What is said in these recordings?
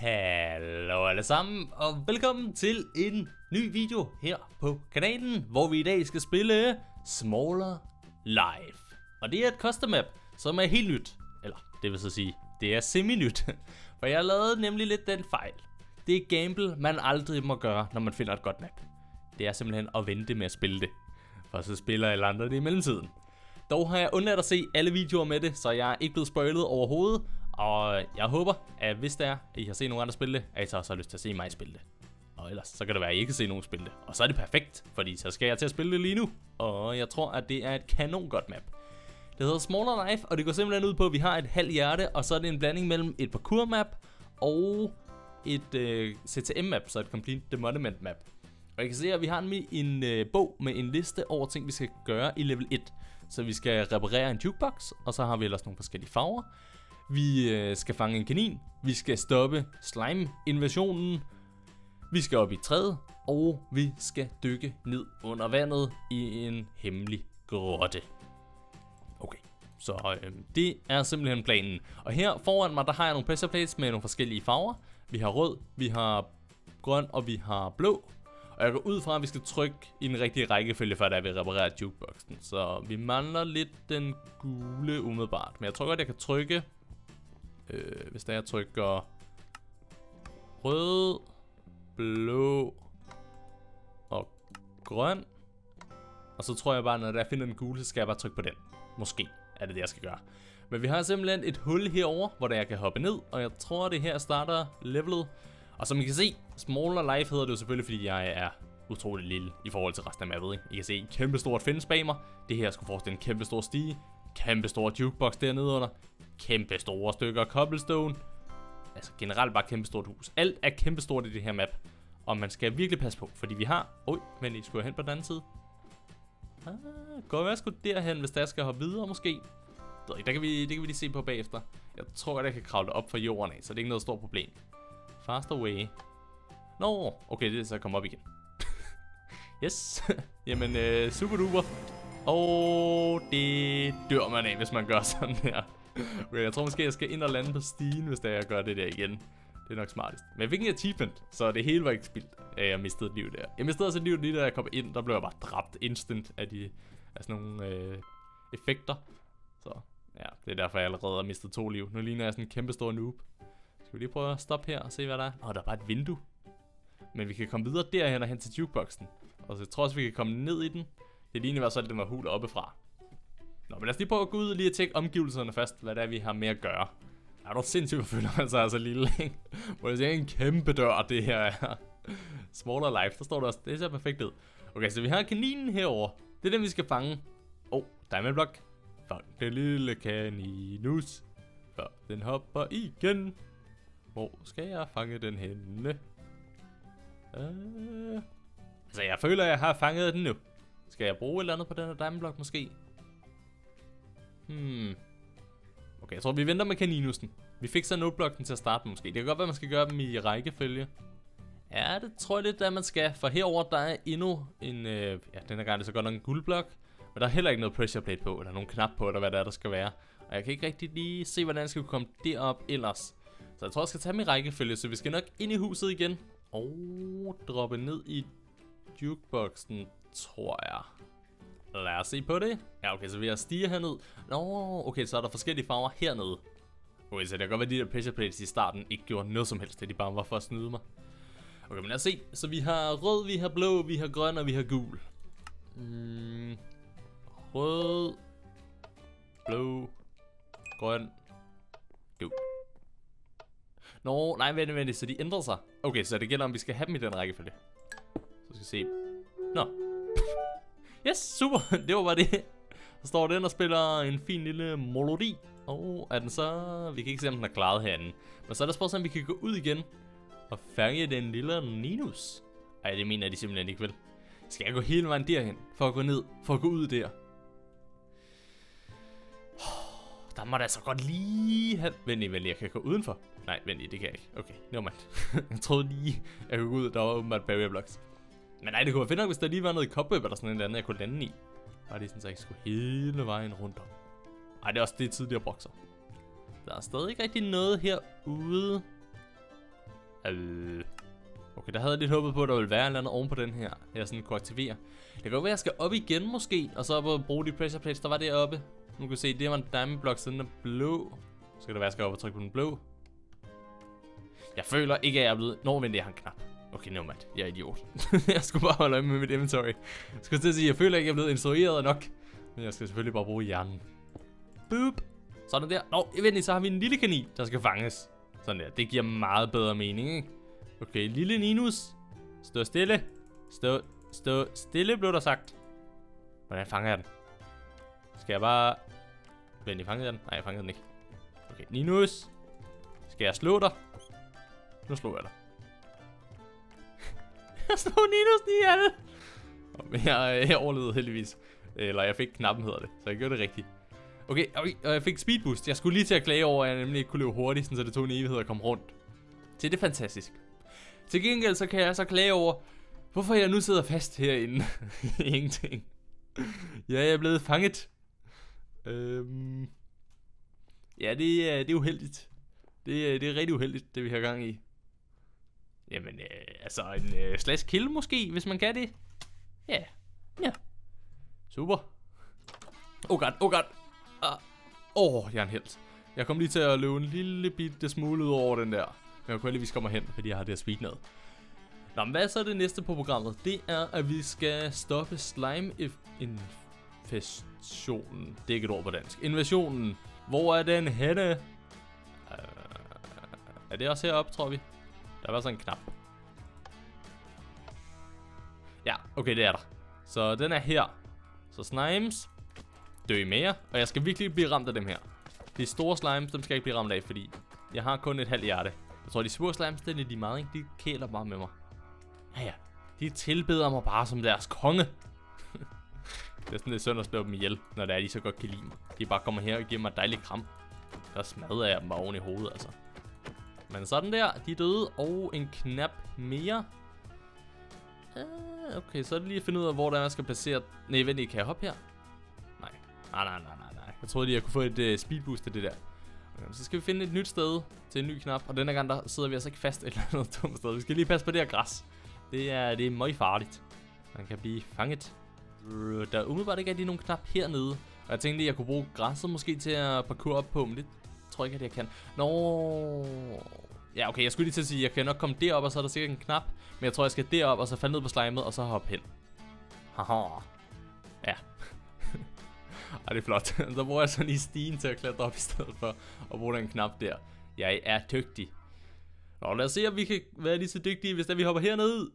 Hallo alle sammen, og velkommen til en ny video her på kanalen, hvor vi i dag skal spille Smaller Life. Og det er et custom map, som er helt nyt. Eller, det vil så sige, det er semi-nyt. For jeg lavede nemlig lidt den fejl. Det er gamble, man aldrig må gøre, når man finder et godt map. Det er simpelthen at vente med at spille det. For så spiller alle andre det i mellemtiden. Dog har jeg undladt at se alle videoer med det, så jeg er ikke blevet spoilet overhovedet. Og jeg håber, at hvis det er, at I har set nogle andre spille det, at I så også har lyst til at se mig spille det. Og ellers, så kan det være, at I ikke kan se nogen spille det. Og så er det perfekt, fordi så skal jeg til at spille det lige nu. Og jeg tror, at det er et kanon godt map. Det hedder Smaller Life, og det går simpelthen ud på, at vi har et halvt hjerte, og så er det en blanding mellem et parkour map og et CTM map, så et Complete the Monument map. Og I kan se, at vi har en bog med en liste over ting, vi skal gøre i level 1. Så vi skal reparere en jukebox, og så har vi ellers nogle forskellige farver. Vi skal fange en kanin, vi skal stoppe slime-invasionen, vi skal op i træet, og vi skal dykke ned under vandet i en hemmelig grotte. Okay, så det er simpelthen planen. Og her foran mig, der har jeg nogle pressure plates med nogle forskellige farver. Vi har rød, vi har grøn, og vi har blå. Og jeg går ud fra, at vi skal trykke i den rigtige rækkefølge, før der vi reparerer jukeboxen. Så vi mangler lidt den gule umiddelbart. Men jeg tror godt, jeg kan trykke. Hvis der jeg trykker rød, blå og grøn. Og så tror jeg bare, når jeg finder den gule, så skal jeg bare trykke på den. Måske er det det, jeg skal gøre. Men vi har simpelthen et hul herover, hvor der jeg kan hoppe ned. Og jeg tror, det her starter levelet. Og som I kan se, Smaller Life hedder det jo selvfølgelig, fordi jeg er utrolig lille i forhold til resten af mappet. I kan se en kæmpe stort fence bag mig. Det her skulle forestille en kæmpe stor stige. Kæmpe stor jukebox dernede under. Kæmpe store stykker cobblestone. Altså generelt bare kæmpe stort hus. Alt er kæmpe stort i det her map. Og man skal virkelig passe på, fordi vi har... men I skulle hen på den anden side. Går jeg sgu derhen, hvis der skal hoppe videre måske. Det kan vi lige se på bagefter. Jeg tror, at jeg kan kravle op fra jorden af, så det er ikke noget stort problem. Fast away. Nå, okay, det er så at komme op igen. Yes. Jamen, super duper. Og det dør man af, hvis man gør sådan her. Okay, jeg tror måske, jeg skal ind og lande på stigen, hvis jeg gør det der igen. Det er nok smartest. Men jeg fik en achievement, så det hele var ikke spildt. Jeg mistede et liv der. Jeg mistede også et liv lige da jeg kom ind. Der blev jeg bare dræbt instant af sådan nogle effekter. Så ja, det er derfor, jeg allerede har mistet 2 liv. Nu ligner jeg sådan en kæmpe stor noob. Skal vi lige prøve at stoppe her og se, hvad der er? Der er bare et vindue. Men vi kan komme videre derhen og hen til jukeboxen. Og så jeg tror også, vi kan komme ned i den. Det ligner i hvert fald, at den var hul oppefra. Nå, men lad os lige prøve at gå ud og lige tjekke omgivelserne først, hvad det er, vi har med at gøre. Er du sindssygt, hvor føler man sig altså lille, ikke? Hvor jeg siger, en kæmpe dør, det her er. Smaller Life, der står der også. Det ser perfekt ud. Okay, så vi har kaninen herover. Det er den, vi skal fange. Diamond block. Fang den lille kaninus. Før den hopper igen. Hvor skal jeg fange den henne? Altså, jeg føler, jeg har fanget den nu. Skal jeg bruge et eller andet på den her diamond block måske? Okay, jeg tror, vi venter med kaninusen. Vi fik så noteblokken til at starte måske. Det kan godt være, man skal gøre dem i rækkefølge. Ja, det tror jeg lidt, at man skal. For herover der er endnu en... ja, den her gang er det så godt nok en guldblok. Men der er heller ikke noget pressure plate på, eller nogen knap på, eller hvad der skal være. Og jeg kan ikke rigtig lige se, hvordan jeg skal komme derop ellers. Så jeg tror, jeg skal tage min rækkefølge, så vi skal nok ind i huset igen. Og droppe ned i jukeboxen, tror jeg. Lad os se på det. Ja, okay, så vi har stiger herned. Nå, okay, så er der forskellige farver hernede. Okay, så det kan godt være, at de der pressure plates i starten ikke gjorde noget som helst. Det de bare var for at snyde mig. Okay, men lad os se. Så vi har rød, vi har blå, vi har grøn, og vi har gul. Rød, blå, grøn, gul. Nå, nej, vent, så de ændrer sig. Okay, så det gælder, om vi skal have dem i den rækkefølge. Så skal vi se. Nå. Yes, super. Det var bare det. Så står den og spiller en fin lille melodi. Er den så... Vi kan ikke se, om den er klaret herinde. Men så er der spørgsmål, om vi kan gå ud igen og fange den lille Ninus. Ej, det mener de simpelthen ikke, vel? Skal jeg gå hele vejen derhen for at gå ned, for at gå ud der? Der må da så godt lige have... Vent, jeg kan gå udenfor. Nej, vent, det kan jeg ikke. Okay, nevermind. Jeg troede lige, jeg kunne gå ud, der var åbenbart barrier blocks. Men nej, det kunne være fedt nok, hvis der lige var noget cobweb eller sådan noget, jeg kunne lande i. Bare det sådan, så jeg ikke skulle hele vejen rundt om. Ej, det er også det tidligere bokser. Der er stadig ikke rigtig noget herude. Okay, der havde jeg lidt håbet på, at der ville være et eller andet oven på den her, jeg sådan kunne aktivere. Det kan godt være, at jeg skal op igen måske, og så op og bruge de pressure plates, der var deroppe. Nu kan vi se, det var en diamond block, så den er blå. Så kan det være, at jeg skal op og trykke på den blå. Jeg føler ikke, at jeg er blevet... Nå, vent, jeg har en knap. Okay, nevermind. Jeg er idiot. Jeg skulle bare holde øje med mit inventory. Jeg skulle til at sige, at jeg føler ikke, at jeg er blevet instrueret nok. Men jeg skal selvfølgelig bare bruge hjernen. Boop. Sådan der. Nå, vent, så har vi en lille kanin, der skal fanges. Sådan der. Det giver meget bedre mening, ikke? Okay, lille Ninus. Stå stille. Stå stille, blev der sagt. Hvordan fanger jeg den? Skal jeg bare... Vent, jeg fangede den? Nej, jeg fangede den ikke. Okay, Ninus. Skal jeg slå dig? Nu slår jeg dig. Jeg slog Ninus i alle. Men jeg overlevede heldigvis. Eller jeg fik knappen, hedder det. Så jeg gjorde det rigtigt. Okay, og jeg fik speed boost. Jeg skulle lige til at klage over, at jeg nemlig ikke kunne løbe hurtigt, så det tog en evighed at komme rundt. Så det er fantastisk. Til gengæld så kan jeg så klage over, hvorfor jeg nu sidder fast herinde. Ingenting. Ja, jeg er blevet fanget. Ja, det er uheldigt. Det er rigtig uheldigt, det vi har gang i. Jamen, altså en slash kill måske, hvis man kan det. Ja. Ja. Super. Oh god. Jeg er en helt. Jeg kom lige til at løbe en lille bitte smule ud over den der. Men jeg kunne heldigvis komme hen, fordi jeg har det her speed ned. Nå, men hvad er så det næste på programmet? Det er, at vi skal stoppe slime infestationen. Det er ikke et ord på dansk. Invasionen. Hvor er den henne? Er det også heroppe, tror vi? Der var sådan en knap. Ja, okay, det er der. Så den er her. Så slimes. Dø mere. Og jeg skal virkelig blive ramt af dem her. De store slimes, dem skal jeg ikke blive ramt af, fordi jeg har kun et halvt hjerte. Jeg tror, de små slimes, det er lidt lige meget, ikke? De kæler bare med mig. Ja. De tilbeder mig bare som deres konge. Det er sådan lidt synd at slå dem ihjel, når det er, de så godt kan lide mig. De bare kommer her og giver mig et dejligt kram. Der smadrer jeg dem bare oven i hovedet, altså. Men sådan der, de er døde, og en knap mere. Okay, så er det lige at finde ud af, hvor der er, jeg skal placere... Nej, vent, kan jeg hoppe her? Nej. Jeg troede lige, jeg kunne få et speed boost til det der. Okay, så skal vi finde et nyt sted til en ny knap, og denne gang der sidder vi altså ikke fast et eller andet dumt sted. Vi skal lige passe på det her græs. Det er meget farligt. Man kan blive fanget. Der er umiddelbart ikke rigtig nogen knap hernede. Og jeg tænkte lige, at jeg kunne bruge græsset måske til at parkour op på, men det tror jeg ikke, at jeg kan. Nå. Ja, okay, jeg skulle lige til at sige, at jeg kan nok komme derop, og så er der sikkert en knap. Men jeg tror, jeg skal derop, og så falde ned på slimet, og så hoppe hen. Haha. Ja. Ej, det er flot. Så bruger jeg sådan lige stigen til at klatre op i stedet for at bruge den knap der. Jeg er dygtig. Nå, lad os se, om vi kan være lige så dygtige, hvis vi hopper herned.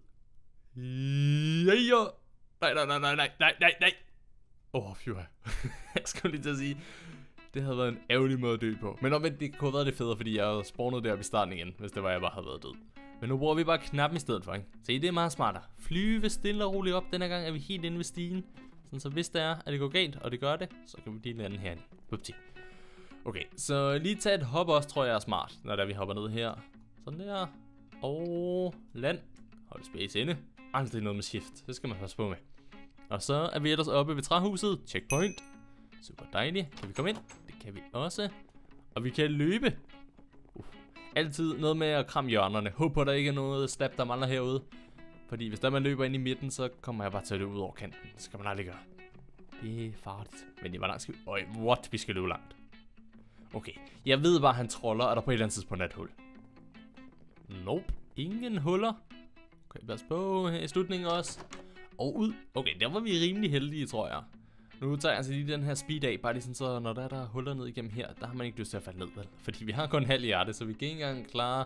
Ja. Nej. Fy. Jeg skulle lige til at sige, det havde været en ærgerlig måde at dø på. Men omvendt, det kunne have været det federe, fordi jeg havde spawnet deroppe i starten igen, hvis det var, jeg bare havde været død. Men nu bruger vi bare knappen i stedet for, ikke? Se, det er meget smartere. Flyve stille og roligt op. Denne gang er vi helt inde ved stigen. Sådan, så hvis det er, at det går galt, og det gør det, så kan vi lige lande herinde. Upti. Okay, så lige tage et hop også, tror jeg er smart, når der vi hopper ned her. Sådan der. Og land. Hold space inde. Aldrig noget med shift. Det skal man passe på med. Og så er vi ellers oppe ved træhuset. Checkpoint. Super dejligt. Kan vi komme ind? Det kan vi også. Og vi kan løbe. Altid noget med at kramme hjørnerne. Håber der ikke er noget slap, der mangler herude. Fordi hvis der man løber ind i midten, så kommer jeg bare til at løbe ud over kanten. Det skal man aldrig gøre. Det er farligt. Men det var langt skal vi... Øj, what? Vi skal løbe langt. Okay. Jeg ved bare, han troller, og der på et eller andet tidspunkt er et hul. Nope. Ingen huller. Okay, pas på her i slutningen også. Og ud. Okay, der var vi rimelig heldige, tror jeg. Nu tager jeg altså lige den her speed af, bare lige sådan så, når der er huller ned igennem her, der har man ikke lyst til at falde ned, vel? Fordi vi har kun halv hjerte, så vi kan ikke engang klare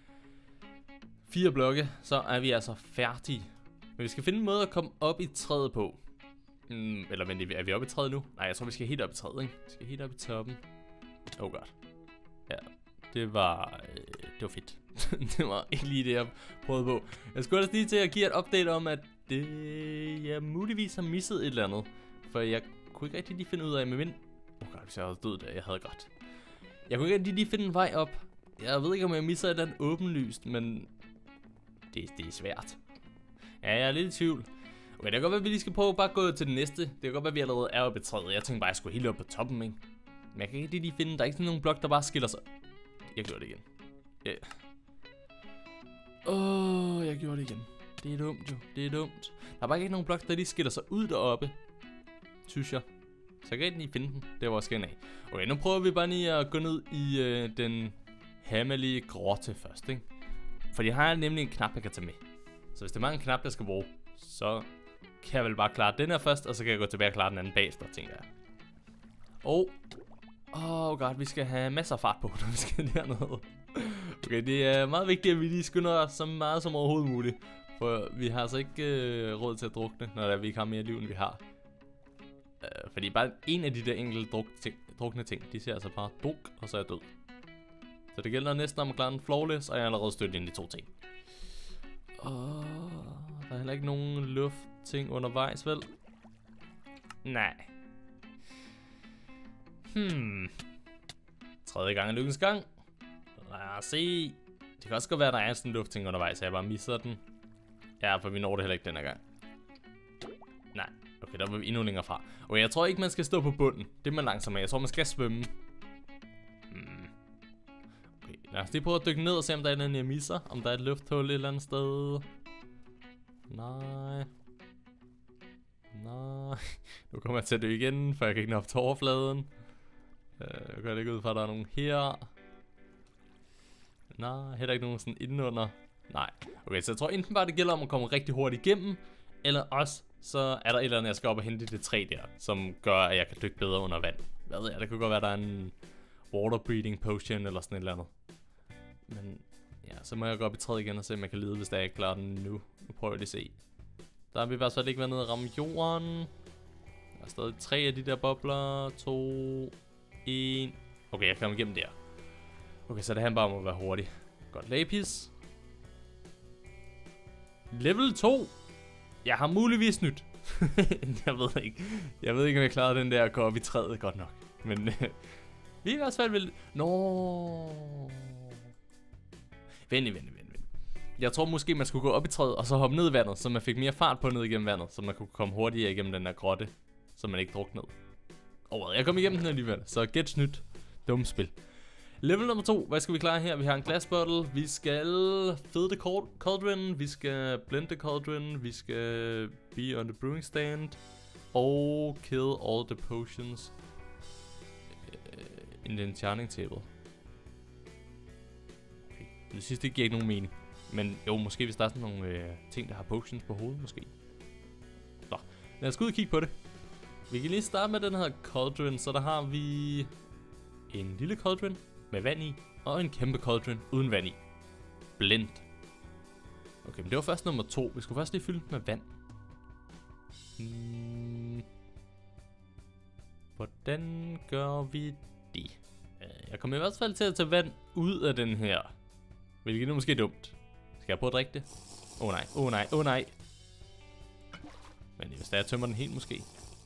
4 blokke, så er vi altså færdige. Men vi skal finde en måde at komme op i træet på. Eller vent, er vi oppe i træet nu? Nej, jeg tror vi skal helt op i træet, ikke? Vi skal helt op i toppen. Oh god. Ja, det var fedt. Det var ikke lige det, jeg prøvede på. Jeg skulle også lige til at give et update om, at jeg muligvis har misset et eller andet. For jeg kunne ikke rigtig lige finde ud af med vind. God, hvis jeg havde død der, jeg havde grædt. Jeg kunne ikke rigtig lige finde en vej op. Jeg ved ikke, om jeg misser et eller andet åbenlyst, men det er svært. Ja, jeg er lidt i tvivl. Okay, det kan godt være, at vi lige skal prøve bare at gå til det næste. Det kan godt være, at vi allerede er oppe i træet. Jeg tænkte bare, at jeg skulle helt op på toppen, ikke? Men jeg kan ikke lige finde, der er ikke sådan nogen blok, der bare skiller sig. Jeg gjorde det igen. Jeg gjorde det igen. Det er dumt jo, det er dumt. Der er bare ikke nogen blok, der lige skiller sig ud deroppe, synes jeg. Så jeg kan ikke lige finde den, det var også af. Okay, nu prøver vi bare lige at gå ned i den hemmelige grotte først, ikke? For jeg har nemlig en knap, jeg kan tage med. Så hvis det er mange knap, jeg skal bruge, så kan jeg vel bare klare den her først, og så kan jeg gå tilbage og klare den anden bagefter, tænker jeg. God, vi skal have masser af fart på, når vi skal dernede. Okay, det er meget vigtigt, at vi lige skynder os så meget som overhovedet muligt. For vi har altså ikke råd til at drukne, når vi ikke har mere liv, end vi har. Fordi bare en af de der enkelte drukne ting, de ser altså bare druk, og så er jeg død. Så det gælder næsten om at klare den flawless, og jeg er allerede stødt ind i 2 ting. Der er heller ikke nogen luftting undervejs, vel? Nej. Tredje gang er lykkens gang. Lad os se. Det kan også godt være, at der er sådan en luftting undervejs, så jeg bare misser den. Ja, for vi når det heller ikke denne gang. Nej. Okay, der var vi endnu længere fra. Okay, jeg tror ikke, man skal stå på bunden. Det er man langsomt med. Jeg tror, man skal svømme. Okay, lad os lige prøve at dykke ned og se, om der er noget, jeg misser. Om der er et lufthul et eller andet sted. Nej. Nu kommer jeg til at dø igen, for jeg kan ikke nå op til overfladen. Jeg går ikke ud fra, at der er nogen her. Nej, heller ikke nogen sådan indenunder. Nej. Okay, så jeg tror enten bare, det gælder om at komme rigtig hurtigt igennem, eller også så er der et eller andet, jeg skal op og hente det træ der, som gør, at jeg kan dykke bedre under vand. Hvad ved jeg, det kunne godt være, der er en water breathing potion eller sådan et eller andet. Men ja, så må jeg gå op i træet igen og se, om jeg kan lide, hvis jeg ikke klarer den nu. Nu prøver jeg lige at se. Der har vi i hvert fald ikke været nede og ramme jorden. Der er stadig 3 af de der bobler. 2, 1. Okay, jeg kommer igennem der. Okay, så det her bare må være hurtigt. Godt, lapis. Level 2. Jeg har muligvis snydt. Jeg ved ikke. Jeg ved ikke, om jeg klarede den der at gå op i træet godt nok. Men vi er i hvert fald vel... Vent. Jeg tror måske, man skulle gå op i træet og så hoppe ned i vandet, så man fik mere fart på ned igennem vandet, så man kunne komme hurtigere igennem den der grotte, så man ikke druknede. Jeg kom igennem den alligevel, så get snydt. Dumt spil. Level nummer 2. Hvad skal vi klare her? Vi har en glass bottle. Vi skal fede the cauldron. Vi skal blend the cauldron. Vi skal be on the brewing stand. Og kill all the potions in the enchanting table. Okay. Det sidste giver ikke nogen mening. Men jo, måske hvis der er sådan nogle ting, der har potions på hovedet, måske. Nå, lad os gå ud og kigge på det. Vi kan lige starte med den her cauldron. Så der har vi en lille cauldron med vand i, og en kæmpe cauldron uden vand i. Blend. Okay, men det var først nummer 2. Vi skulle først lige fylde den med vand. Hvordan gør vi det? Jeg kommer i hvert fald til at tage vand ud af den her. Hvilket er måske dumt. Skal jeg prøve at drikke det? Åh nej. Men hvis jeg tømmer den helt måske.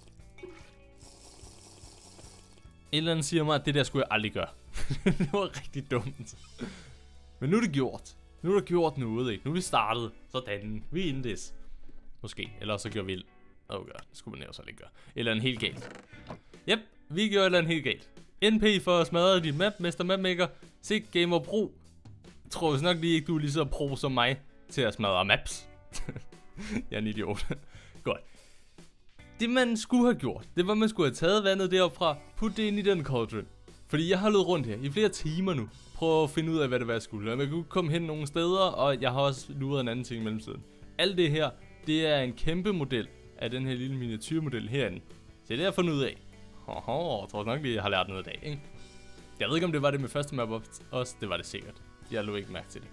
Et eller andet siger mig, at det der skulle jeg aldrig gøre. Det var rigtig dumt. Men nu er det gjort. Nu er der gjort noget, ikke? Nu er vi startet. Sådan. Vi er in this. Måske. Eller så gør vi... God. Det skulle man jo så ikke gøre. Eller en helt galt. Yep. Vi gjorde et eller andet helt galt. NP for at smadre dit map. Mester Mapmaker. Sig Gamer Pro. Tror jeg nok lige ikke, du er lige så pro som mig til at smadre maps. Jeg er en idiot. Godt. Det man skulle have gjort, det var, at man skulle have taget vandet deroppe fra, putte det ind i den cauldron. Fordi jeg har løbet rundt her i flere timer nu. Prøv at finde ud af, hvad det var, jeg skulle. Jeg kunne komme hen nogle steder, og jeg har også luret en anden ting i mellemtiden. Alt det her, det er en kæmpe model af den her lille miniatyrmodel herinde. Så det er jeg fundet ud af. Jeg tror nok lige, jeg har lært noget i dag, ikke? Jeg ved ikke, om det var det med første map også. Det var det sikkert. Jeg lagde ikke mærke til det.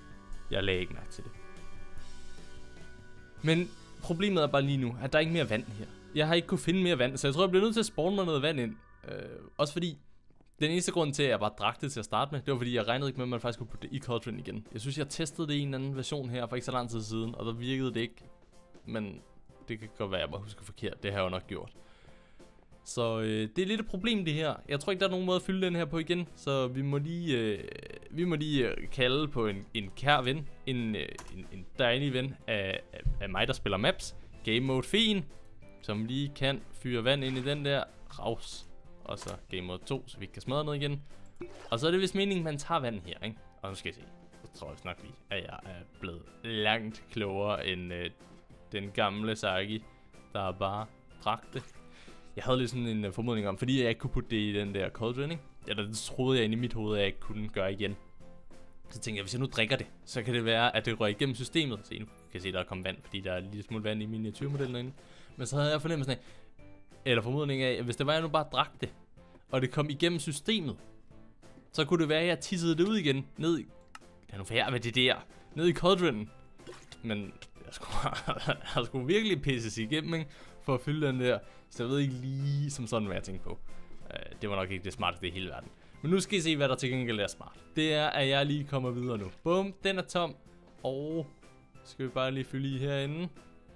Men problemet er bare lige nu, at der er ikke mere vand her. Jeg har ikke kunne finde mere vand, så jeg tror, jeg bliver nødt til at spawne mig noget vand ind. Også fordi, den eneste grund til, at jeg bare drak det til at starte med, det var fordi, jeg regnede ikke med, at man faktisk kunne putte det i cauldron igen. Jeg synes, jeg testede det i en anden version her for ikke så lang tid siden, og der virkede det ikke. Men det kan godt være, at jeg bare husker forkert. Det har jeg jo nok gjort. Så det er lidt et problem, det her. Jeg tror ikke, der er nogen måde at fylde den her på igen. Så vi må lige kalde på en kær ven. En dejlig ven af mig, der spiller maps. Game Mode Fien, som lige kan fyre vand ind i den der. Raus. Og så Game Mode 2, så vi ikke kan smadre noget igen. Og så er det vist meningen, man tager vand her, ikke? Og nu skal jeg se. Så tror jeg nok lige, at jeg er blevet langt klogere end den gamle Saki, der bare drak det. Jeg havde lidt sådan en formodning om, fordi jeg ikke kunne putte det i den der cauldron, ikke? Eller det troede jeg inde i mit hoved, at jeg ikke kunne gøre igen. Så tænkte jeg, hvis jeg nu drikker det, så kan det være, at det rører igennem systemet. Så I kan se, at der er kommet vand, fordi der er lidt smule vand i miniatyrmodellen inde. Men så havde jeg fornemmelsen af, eller formodning af, at hvis det var, jeg nu bare drak det, og det kom igennem systemet, så kunne det være, at jeg tissede det ud igen, ned i... Det er nu færre med det der, ned i cauldronen. Men jeg skulle virkelig pisses igennem, ikke? For at fylde den der. Så jeg ved ikke lige som sådan, hvad jeg tænkte på. Det var nok ikke det smarteste i hele verden. Men nu skal I se, hvad der til gengæld er smart. Det er, at jeg lige kommer videre nu. Bum, den er tom. Og skal vi bare lige fylde i herinde.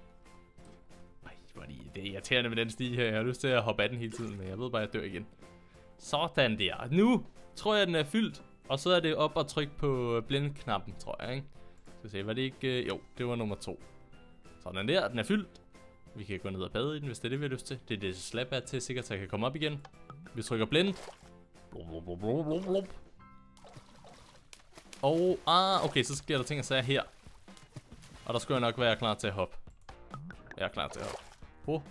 Det er irriterende med den sti her. Jeg har lyst til at hoppe af den hele tiden, men jeg ved bare, at jeg dør igen. Sådan der. Nu tror jeg, den er fyldt. Og så er det op og trykke på blend-knappen, tror jeg, ikke? Skal vi se, var det ikke... Jo, det var nummer 2. Sådan der, den er fyldt. Vi kan gå ned og bade i den, hvis det er det, vi har lyst til. Det er det slap er til, sikkert, så jeg kan komme op igen. Vi trykker blend. Og, okay, så sker der ting og sager her. Og der skulle jeg nok være klar til at hoppe. Jeg er klar til at hoppe.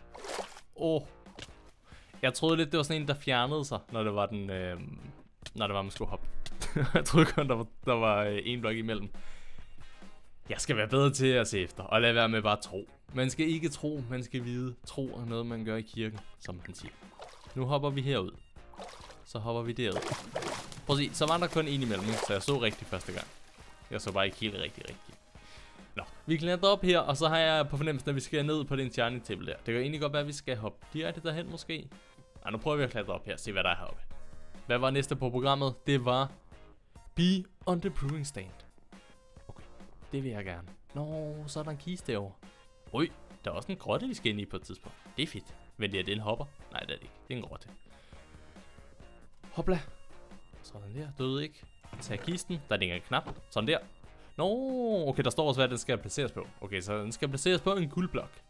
Jeg troede lidt, det var sådan en, der fjernede sig, når det var den, når det var, man skulle hoppe. Jeg troede kun, der var en blok imellem. Jeg skal være bedre til at se efter, og lade være med bare at tro. Man skal ikke tro, man skal vide. Tro er noget, man gør i kirken, som man siger. Nu hopper vi herud. Så hopper vi derud. Prøv at se, så var der kun en imellem, så jeg så rigtigt første gang. Jeg så bare ikke helt rigtigt. Nå, vi klatrer op her, og så har jeg på fornemmelsen, at vi skal ned på den enchanting table der. Det kan egentlig godt være, at vi skal hoppe direkte derhen måske. Nu prøver vi at klatre op her og se, hvad der er heroppe. Hvad var næste på programmet? Det var Be on the Brewing Stand. Okay, det vil jeg gerne. Nå, så er der en kiste derovre. Ui, der er også en grotte, vi skal ind i på et tidspunkt. Det er fedt. Men det er en hopper? Nej, det er det ikke. Det er en grotte. Hopla. Sådan der, døde ikke. Tag kisten, der ligger en knap. Sådan der. Nå, okay, der står også, hvad den skal placeres på. Okay, så den skal placeres på en guldblok.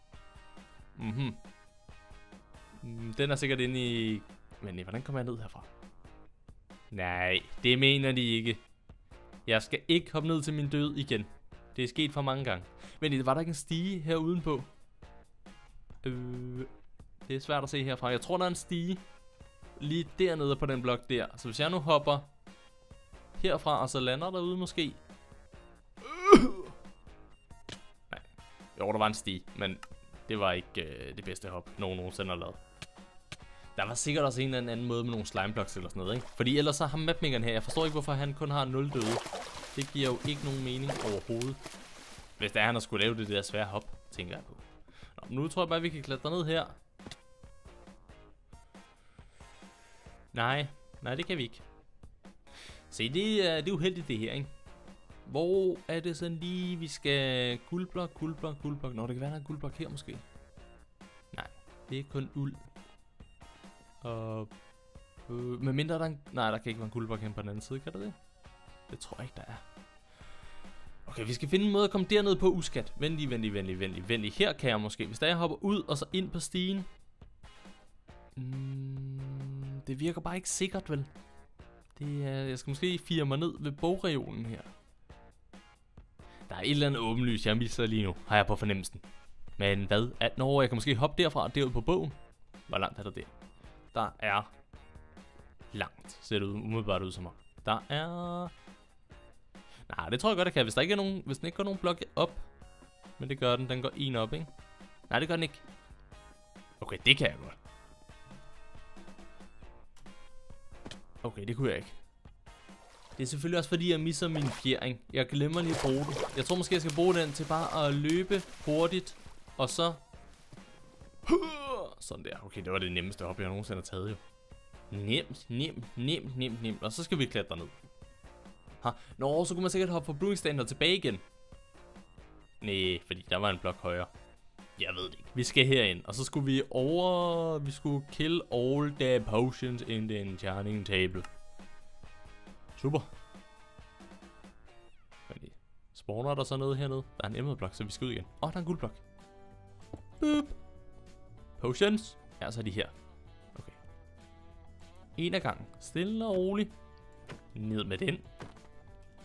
Den er sikkert inde i... Men hvordan kommer jeg ned herfra? Nej, det mener de ikke. Jeg skal ikke hoppe ned til min død igen. Det er sket for mange gange. Men var der ikke en stige her udenpå? Det er svært at se herfra. Jeg tror, der er en stige lige dernede på den blok der. Så hvis jeg nu hopper herfra, og så lander derude måske... Nej. Jo, der var en stige, men det var ikke det bedste hop, nogen nogensinde har lavet. Der var sikkert også en eller anden måde med nogle slimeblocks eller sådan noget, ikke? Fordi ellers så har mapmakeren her, jeg forstår ikke, hvorfor han kun har 0 døde. Det giver jo ikke nogen mening overhovedet. Hvis det er, han har skulle lave det der svære hop, tænker jeg på. Nå, nu tror jeg bare, vi kan klatre ned her. Nej, det kan vi ikke. Se, det er uheldigt det her, ikke? Hvor er det sådan lige, vi skal... Guldblok. Nå, det kan være, der er en guldblok her måske. Nej, det er kun uld. Og... med mindre der er en... Nej, der kan ikke være en guldblok hen på den anden side, kan der det? Det tror jeg ikke, der er. Okay, vi skal finde en måde at komme derned på uskat. Venlig. Her kan jeg måske. Hvis der jeg hopper ud og så ind på stigen. Det virker bare ikke sikkert, vel? Det er... Jeg skal måske fire mig ned ved bogreolen her. Der er et eller andet åbenlyst, jeg misser lige nu, har jeg på fornemmelsen. Men hvad? Når jeg kan måske hoppe derfra og derud på bogen. Hvor langt er der der? Der er langt, ser det umiddelbart ud som om. Der er... Nej, det tror jeg godt, jeg kan, hvis der ikke er nogen... Hvis den ikke går nogen blok op. Men det gør den, den går en op, ikke? Nej, det gør den ikke. Okay, det kan jeg godt. Okay, det kunne jeg ikke. Det er selvfølgelig også fordi, jeg misser min fjering. Jeg glemmer lige at bruge den. Jeg tror måske, jeg skal bruge den til bare at løbe hurtigt. Og så... Sådan der. Okay, det var det nemmeste hop, jeg nogensinde har taget jo. Nemt. Og så skal vi klatre ned. Nå, så kunne man sikkert hoppe fra brewing stand og tilbage igen. Nej, fordi der var en blok højere. Jeg ved det ikke. Vi skal herind, og så skulle vi Vi skulle kill all the potions in the enchanting table. Super. Spawner der så noget hernede? Der er en emerald-blok, så vi skal ud igen. Der er en guldblok. Boop. Potions. Ja, så er de her. Okay. En af gangen. Stille og roligt. Ned med den.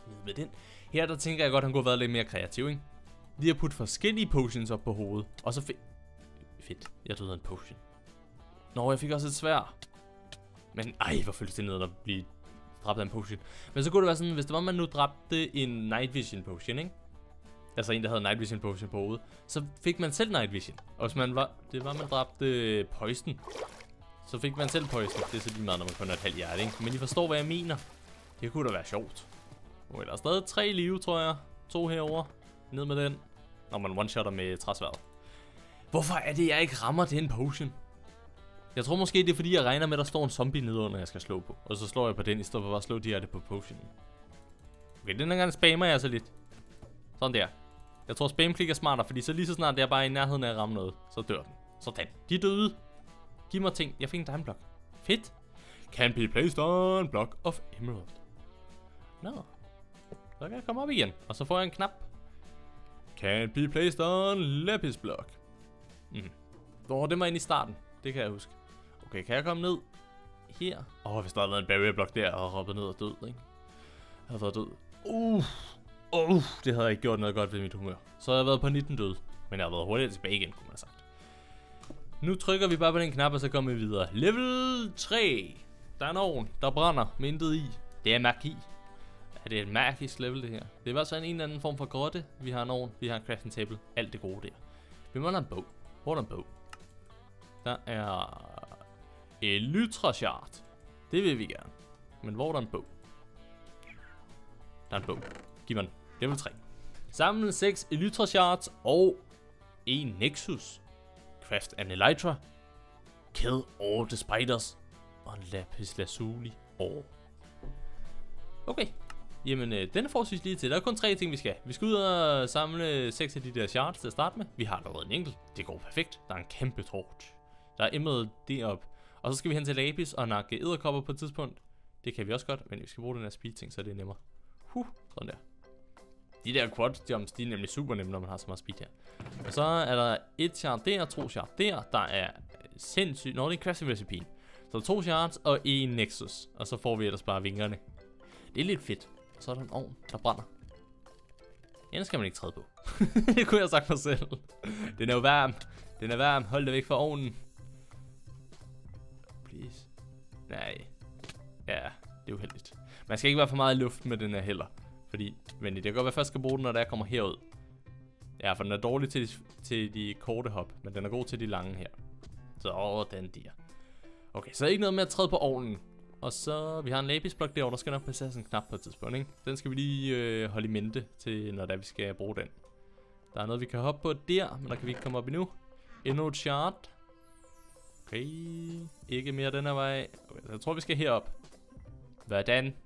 med den. Her der tænker jeg godt, han kunne have været lidt mere kreativ, ikke? Lige at putte forskellige potions op på hovedet. Og så fedt, jeg døde en potion. Nå, jeg fik også et sværd. Men ej, hvor føles det ned at blive dræbt af en potion. Men så kunne det være sådan, hvis det var, man nu dræbte en night vision potion, ikke? Altså en, der havde night vision potion på hovedet. Så fik man selv night vision. Og hvis man man dræbte poison, så fik man selv poison. Det er så lige meget, når man kun har et halvt hjerte, ikke? Men I forstår, hvad jeg mener. Det kunne da være sjovt. Der er stadig 3 liv, tror jeg. 2 herover. Ned med den. Når man one-shotter med træsværdet. Hvorfor er det, jeg ikke rammer den potion? Jeg tror måske, det er fordi, jeg regner med, at der står en zombie nedenunder, jeg skal slå på. Og så slår jeg på den, i stedet for bare at slå direkte på potionen. Okay, den her gang spammer jeg så lidt. Sådan der. Jeg tror, spamklik er smartere, fordi så lige så snart det er bare i nærheden af at ramme noget, så dør den. Sådan. De er døde. Giv mig ting. Jeg fik en diamond block. Fedt. Can be placed on block of emerald. Nå. Så kan jeg komme op igen. Og så får jeg en knap. Can be placed on lapis block. Det var inde i starten. Det kan jeg huske. Okay, kan jeg komme ned her? Hvis der havde været en barrier block der og hoppet ned og død, ikke? Jeg havde været død. Det havde jeg ikke gjort noget godt ved mit humør. Så havde jeg været på 19 død. Men jeg har været hurtigt tilbage igen, kunne man have sagt. Nu trykker vi bare på den knap, og så kommer vi videre. Level 3. Der er en ovn, der brænder med intet i. Det er magi. Er det et magisk level, det her? Det er bare sådan en eller anden form for grotte. Vi har en ovn, vi har en crafting table. Alt det gode der. Vi mangler en bog. Hvor er der en bog? Der er Elytra Shard. Det vil vi gerne. Men hvor er der en bog? Der er en bog. Giv mig den. Level 3. Samle 6 Elytra Shards og en Nexus. Craft an Elytra. Kill all the spiders. Og en lapis lazuli. Okay. Jamen, den er forholdsvis lige til. Der er kun 3 ting, vi skal. Vi skal ud og samle 6 af de der shards til at starte med. Vi har allerede en enkelt. Det går perfekt. Der er en kæmpe torch. Der er emerald derop. Og så skal vi hen til lapis og nakke edderkopper på et tidspunkt. Det kan vi også godt, men vi skal bruge den her speed ting, så det er nemmere. Sådan der. De der quad jumps, de er nemlig super nemme, når man har så meget speed her. Og så er der 1 shard der, 2 shard der. Der er sindssygt. Nå, det er en crafting recipe. Så der er 2 shards og en nexus. Og så får vi ellers bare vingerne. Det er lidt fedt. Så er der en ovn, der brænder. Den skal man ikke træde på. Det kunne jeg have sagt mig selv. Den er jo varm. Den er varm. Hold dig væk fra ovnen. Please. Nej. Ja, det er uheldigt. Man skal ikke være for meget i luft med den her heller. Fordi, men det kan godt være, at jeg først skal bruge den, når der kommer herud. Ja, for den er dårlig til de korte hop. Men den er god til de lange her. Så den der. Okay, så ikke noget med at træde på ovnen. Og så, vi har en lapis blok derovre, der skal nok placeres en knap på et tidspunkt, ikke? Den skal vi lige holde i mente til, når vi skal bruge den. Der er noget, vi kan hoppe på der, men der kan vi ikke komme op endnu. Endnu et shard. Okay, ikke mere den her vej. Okay, jeg tror, vi skal herop. Hvordan?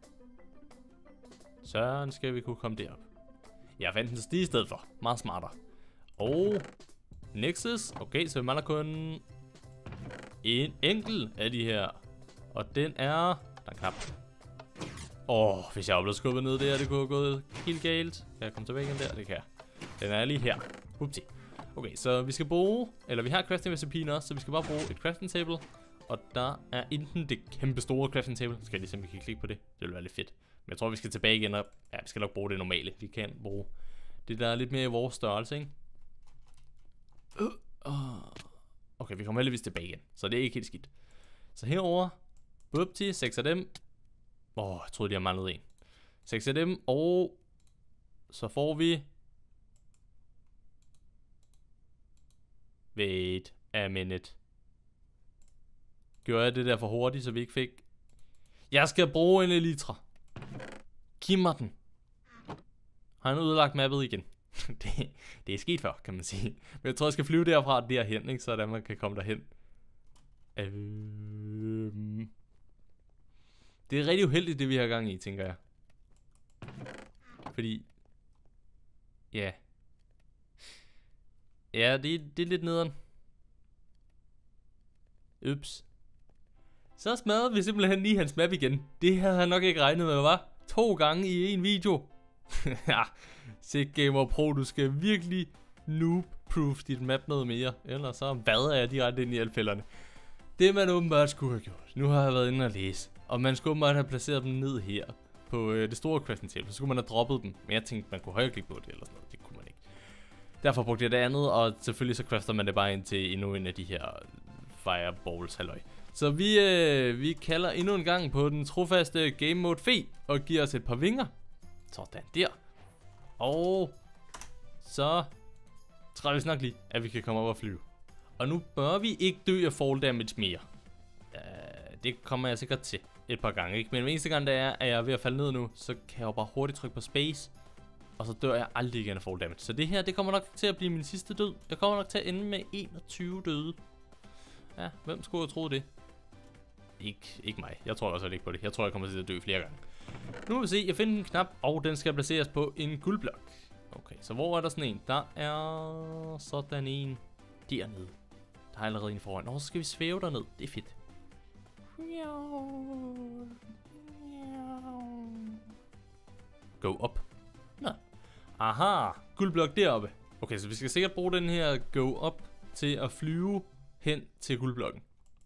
Så skal vi kunne komme derop. Jeg fandt en stige i stedet for. Meget smartere. Og Nexus. Okay, så vi mangler kun en enkelt af de her. Og den er... Der er knap. Hvis jeg var blevet skubbet ned der, det kunne have gået helt galt. Kan jeg komme tilbage igen der? Det kan jeg. Den er lige her. Upti. Okay, så vi skal bruge... Eller vi har crafting recipien også, så vi skal bare bruge et crafting table. Og der er enten det kæmpe store crafting table. Skal jeg lige se, om vi kan klikke på det. Det vil være lidt fedt. Men jeg tror, vi skal tilbage igen og... Ja, vi skal nok bruge det normale. Vi kan bruge det, der er lidt mere i vores størrelse, ikke? Okay, vi kommer heldigvis tilbage igen. Så det er ikke helt skidt. Så herover Bupti, 6 af dem. Jeg troede, de har manglet en. 6 af dem, og så får vi... Wait a minute. Gjorde jeg det der for hurtigt, så vi ikke fik... Jeg skal bruge en elytra. Giv mig den. Har han udlagt mappet igen? det er sket før, kan man sige. Men jeg tror, jeg skal flyve derfra derhen, ikke? Så at man kan komme derhen. Det er rigtig uheldigt, det vi har gang i, tænker jeg. Fordi... Ja. Ja, det er lidt nederen. Ups. Så smadrede vi simpelthen lige hans map igen. Det havde han nok ikke regnet med, var 2 gange i en video. Ja, Sick Gamer Pro, du skal virkelig noob-proof dit map noget mere. Ellers så vader jeg direkte ind i alle fælderne. Det man åbenbart skulle have gjort. Nu har jeg været inde og læse. Og man skulle åbenbart have placeret dem ned her. på det store crafting table, så skulle man have droppet dem. Men jeg tænkte, man kunne højreklikke på det eller sådan noget. Det kunne man ikke. Derfor brugte jeg det andet, og selvfølgelig så crafter man det bare ind til endnu en af de her fireballs, halløj. Så vi kalder endnu en gang på den trofaste game mode fe, og giver os et par vinger. Sådan der. Og så tror vi snart lige, at vi kan komme op og flyve. Og nu bør vi ikke dø af fall damage mere. Det kommer jeg sikkert til et par gange, ikke? Men den eneste gang, der er, at jeg er ved at falde ned nu, så kan jeg jo bare hurtigt trykke på space. Og så dør jeg aldrig igen af fall damage. Så det her, det kommer nok til at blive min sidste død. Jeg kommer nok til at ende med 21 døde. Ja, hvem skulle have troet det? Ikke mig. Jeg tror også ikke på det. Jeg tror, jeg kommer til at dø flere gange. Nu må vi se. Jeg finder en knap, og den skal placeres på en guldblok. Okay, så hvor er der sådan en? Der er sådan en dernede. Der er allerede en foran. Nå, så skal vi svæve derned. Det er fedt. Go op. Nå. Aha, guldblok deroppe. Okay, så vi skal sikkert bruge den her go op til at flyve hen til guldblokken.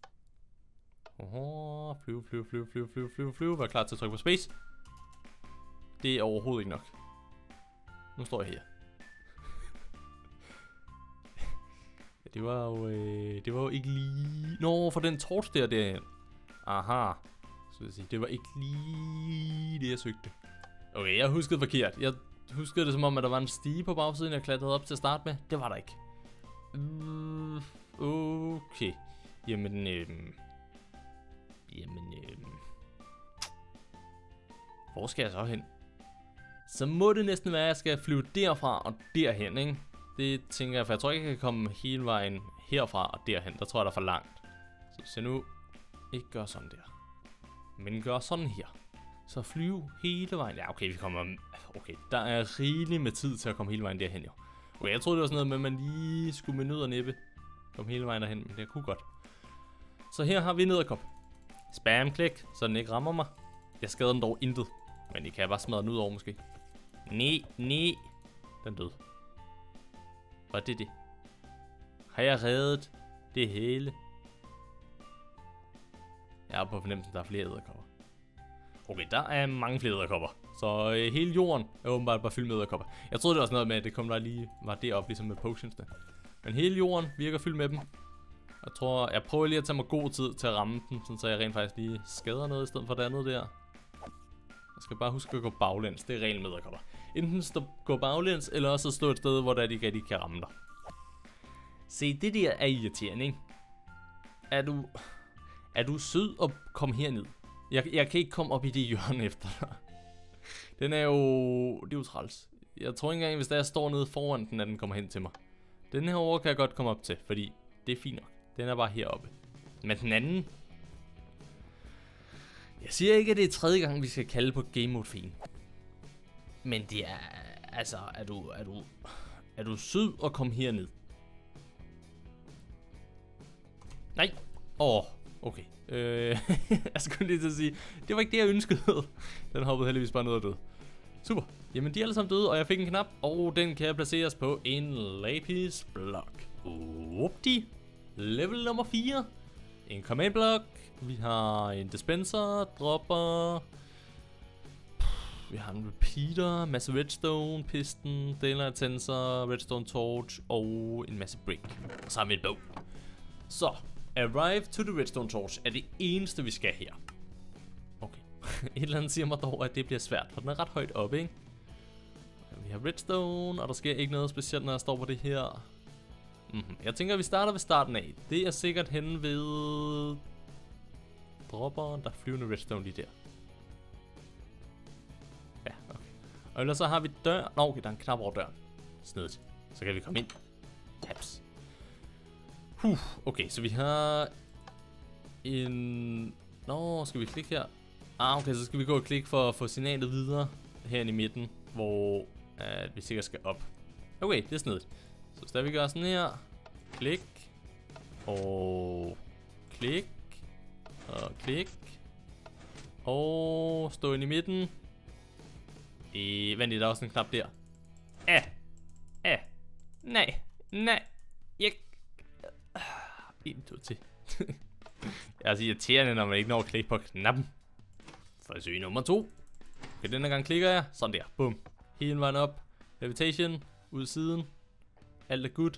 Flyve. Vær klar til at trykke på space. Det er overhovedet ikke nok. Nu står jeg her. Det var jo ikke lige... Nå, for den torch derhen. Aha. Så jeg sige, det var ikke lige det, jeg søgte. Okay, jeg huskede forkert. Jeg huskede det som om, at der var en stige på bagsiden, jeg klatrede op til at starte med. Det var der ikke. Okay. Jamen, hvor skal jeg så hen? Så må det næsten være, at jeg skal flyve derfra og derhen, ikke? Det tænker jeg, for jeg tror ikke, jeg kan komme hele vejen herfra og derhen. Der tror jeg, der er for langt. Så nu ikke gør sådan der. Men gør sådan her. Så flyve hele vejen. Ja, okay, vi kommer... Okay, der er rigeligt med tid til at komme hele vejen derhen, jo. Okay, jeg troede, det var sådan noget med, at man lige skulle med nød og næppe komme hele vejen derhen, men det kunne godt. Så her har vi nederkop. Spam-klik, så den ikke rammer mig. Jeg skader den dog intet. Men I kan bare smadre den ud over måske. Nej. Den døde. Var det det? Har jeg reddet det hele? Jeg er på fornemmelsen, der er flere edderkopper. Okay, der er mange flere edderkopper. Så hele jorden er åbenbart bare fyldt med edderkopper. Jeg troede det var sådan noget med, at det kom der lige var deroppe, ligesom med potionsene. Men hele jorden virker fyldt med dem. Jeg prøver lige at tage mig god tid til at ramme dem, sådan så jeg rent faktisk lige skader noget i stedet for det andet der. Jeg skal bare huske at gå baglæns. Det er reglen med edderkopper. Enten gå baglæns, eller også stå et sted, hvor der de rigtig kan ramme dig. Se, det der er irriterende, ikke? Er du sød og kom herned? Jeg kan ikke komme op i det hjørne efter dig. Den er jo... Det er jo træls. Jeg tror ikke engang, hvis jeg står nede foran den, at den kommer hen til mig. Den her over kan jeg godt komme op til, fordi det er fint nok. Den er bare heroppe. Men den anden... Jeg siger ikke, at det er tredje gang, vi skal kalde på game mode feen. Men det er... Altså, er du sød og kom herned? Nej. Okay. Jeg skulle lige til at sige, det var ikke det, jeg ønskede. Den hoppede heldigvis bare ned og døde. Super. Jamen, de er alle sammen døde, og jeg fik en knap, og den kan placeres på en lapis blok. Upti. Level nummer 4. En command blok. Vi har en dispenser, dropper. Vi har en repeater, masse redstone, piston, daylight sensor, redstone torch og en masse brick. Og så har vi et bog. Så, arrive to the redstone torch er det eneste, vi skal her. Okay. Et eller andet siger mig dog, at det bliver svært, for den er ret højt oppe, ikke? Vi har redstone, og der sker ikke noget specielt, når jeg står på det her. Jeg tænker, at vi starter ved starten af. Det er sikkert henne ved... Dropperen, der er flyvende redstone lige der. Ja, okay. Og ellers så har vi dør. Nå, okay, der er en knap over døren. Snedigt. Så kan vi komme ind. Taps. Okay, så vi har en... Nå, skal vi klikke her? Okay, så skal vi gå og klikke for at få signalet videre herinde i midten, hvor vi sikkert skal op. Okay, det er snedigt. Så skal vi gøre sådan her. Klik. Og klik. Og klik. Og stå ind i midten. Vent, der er også en knap der. Nej. Jeg... 1, 2, 3. Det er altså irriterende, når man ikke når at klikke på knappen. Forsøg nummer 2. Okay, denne gang klikker jeg. Sådan der. Bum. Hele vejen op. Levitation. Ud siden. Alt er good.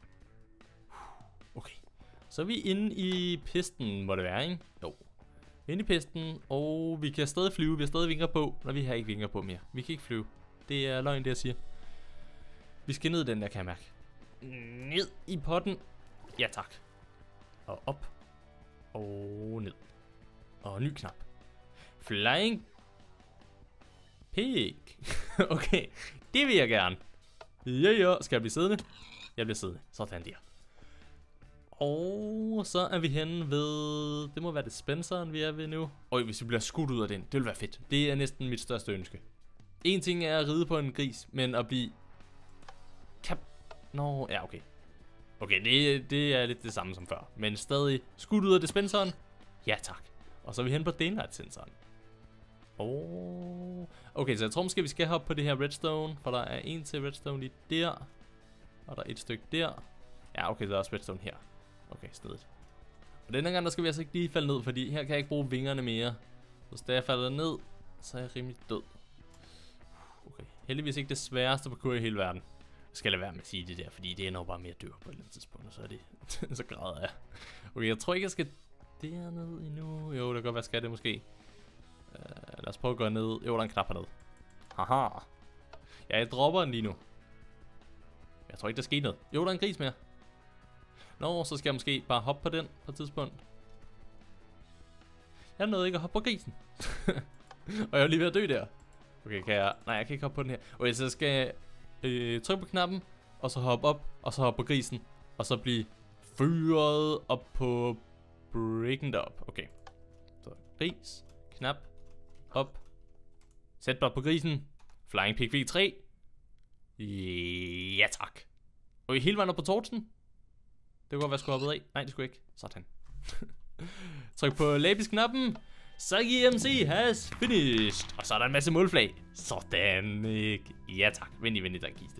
Okay. Så er vi inde i pisten, må det være, ikke? Jo. Inde i pisten, og vi kan stadig flyve. Vi har stadig vinger på. Når vi har ikke vinger på mere. Vi kan ikke flyve. Det er løgn, det jeg siger. Vi skal ned den der, kan jeg mærke. Ned i potten. Ja, tak. Og op. Og ned. Og ny knap. Flying pig. Okay, det vil jeg gerne. Ja. Skal jeg blive siddende? Jeg bliver siddende. Sådan der. Og så er vi henne ved... Det må være dispenseren, vi er ved nu. Hvis vi bliver skudt ud af den. Det vil være fedt. Det er næsten mit største ønske. En ting er at ride på en gris, men at blive... ja, okay. Okay, det er lidt det samme som før. Men stadig skudt ud af dispenseren. Ja, tak. Og så er vi henne på daylight-sensoren. Okay, så jeg tror måske, vi skal hoppe på det her redstone. For der er en til redstone lige der. Og der er et stykke der. Ja, okay, der er også redstone her. Okay, stedet. Og denne gang, der skal vi altså ikke lige falde ned, fordi her kan jeg ikke bruge vingerne mere. Så hvis jeg falder ned, så er jeg rimelig død. Okay, heldigvis ikke det sværeste parkour i hele verden. Jeg skal lade være med at sige det der, fordi det er nok bare mere dør på et eller andet tidspunkt, og så er det, så græder jeg. Okay, jeg tror ikke, jeg skal derned endnu. Jo, det kan godt være, skal det måske. Lad os prøve at gå ned. Jo, der er en knap hernede. Haha. Ja, jeg dropper den lige nu. Jeg tror ikke, der sker noget. Jo, der er en gris mere. Nå, så skal jeg måske bare hoppe på den på et tidspunkt. Jeg nåede ikke at hoppe på grisen. Og jeg er lige ved at dø der. Okay, kan jeg... Nej, jeg kan ikke hoppe på den her. Okay, så skal jeg trykke på knappen, og så hoppe op, og så hoppe på grisen. Og så blive fyret op på breaking up. Okay. Så gris, knap, op. Sæt bare på grisen. Flying Pig V3. Ja, tak. Okay, hele vejen op på torchen. Det kunne godt være, jeg skulle hoppet af. Nej, det skulle ikke. Sådan. Tryk på lapis-knappen. Sagi MC has finished. Og så er der en masse målflag. Sådan, ikke? Ja, tak. Vent lige, der er kiste.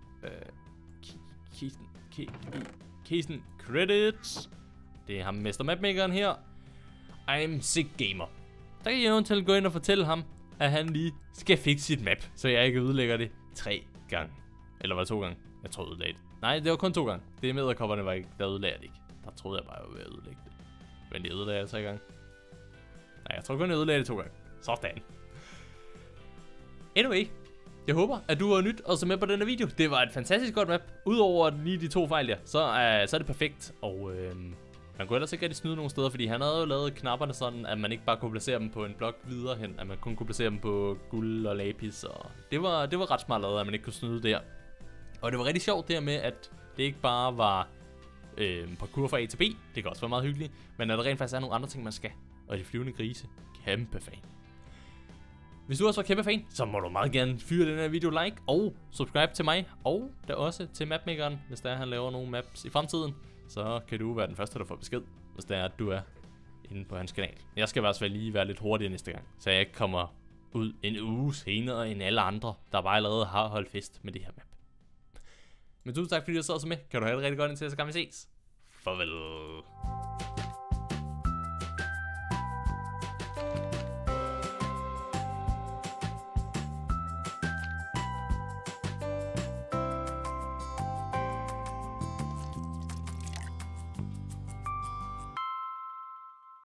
Kisten. Credits. Det er ham, Mester Mapmakeren her. I'm sick gamer. Der kan jeg eventuelt gå ind og fortælle ham, at han lige skal fikse sit map, så jeg ikke ødelægger det 3 gange. Eller var det 2 gange? Jeg tror, jeg ødelagde det. Nej, det var kun 2 gange. Det med edderkopperne var ikke, der ødelagde det ikke. Der troede jeg bare, jeg var ved at ødelægge det. Men det ødelagde jeg 3 gange. Nej, jeg tror kun, jeg ødelagde det 2 gange. Sådan. Anyway, jeg håber, at du har nyt og så med på denne video. Det var et fantastisk godt map. Udover lige de 2 fejl der, så er det perfekt. Og man kunne ellers ikke rigtig snyde nogen steder, fordi han havde jo lavet knapperne sådan, at man ikke bare kunne placere dem på en blok videre hen. At man kun kunne placere dem på guld og lapis. Og det var ret smart lavet, at man ikke kunne snyde der. Og det var rigtig sjovt der med, at det ikke bare var parkour fra A til B. Det kan også være meget hyggeligt. Men at der rent faktisk er nogle andre ting, man skal. Og de flyvende grise. Kæmpe fan. Hvis du også var kæmpe fan, så må du meget gerne fyre den her video like og subscribe til mig. Og der også til Mapmakeren, hvis der han laver nogle maps i fremtiden. Så kan du være den første, der får besked, hvis det er, at du er inde på hans kanal. Jeg skal i hvert fald lige være lidt hurtigere næste gang, så jeg ikke kommer ud en uge senere end alle andre, der bare allerede har holdt fest med det her map. Men tusind tak, fordi du så med. Kan du have det rigtig godt indtil, så kan vi ses. Farvel.